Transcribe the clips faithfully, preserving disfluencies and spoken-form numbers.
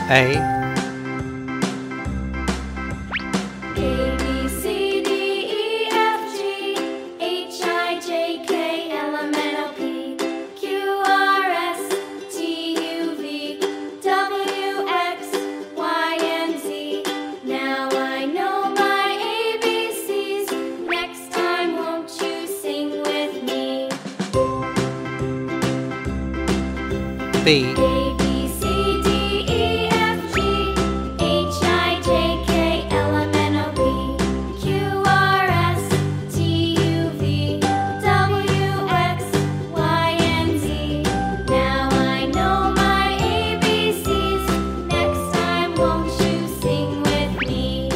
A, A, B, C, D, E, F, G, H, I, J, K, L, M, N, O, P, Q, R, S, T, U, V, W, X, Y, and Z. Now I know my A B Cs. Next time, won't you sing with me? B, A, B, C, D, E, F, G, H, I, J, K, L, M, N, O, P, Q, R, S, T, U, V, W, X, Y, and Z. Now I know my A B Cs. Next time, won't you sing with me?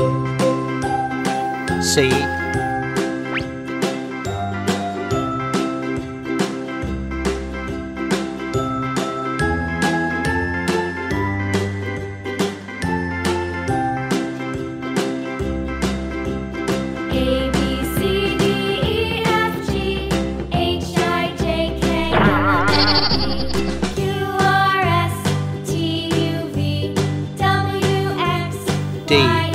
C, A, B, C, D, E, F, G, H, I, J, K, L, M, N, O, P, Q, R, S, T, U, V, W, X, D. Y,